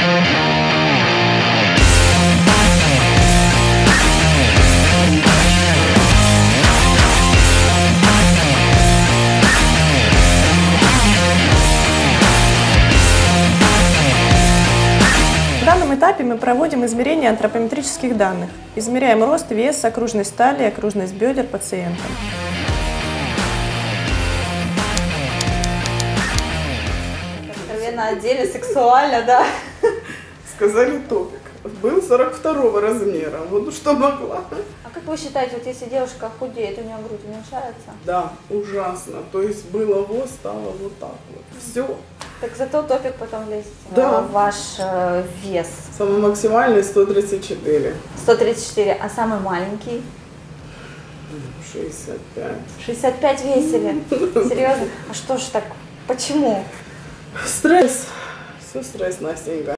На данном этапе мы проводим измерение антропометрических данных. Измеряем рост, вес, окружность талии, окружность бедер пациента. На отделе сексуально, да? Сказали топик. Был 42 размера. Вот что могла. А как вы считаете, вот если девушка худеет, у нее грудь уменьшается? Да, ужасно. То есть было вот, стало вот так вот. Все. Так зато топик потом лезет. Да. Ваш вес? Самый максимальный 134. 134, а самый маленький? 65. 65 весили? Серьезно? А что ж так? Почему? Стресс. Все стресс, Настенька.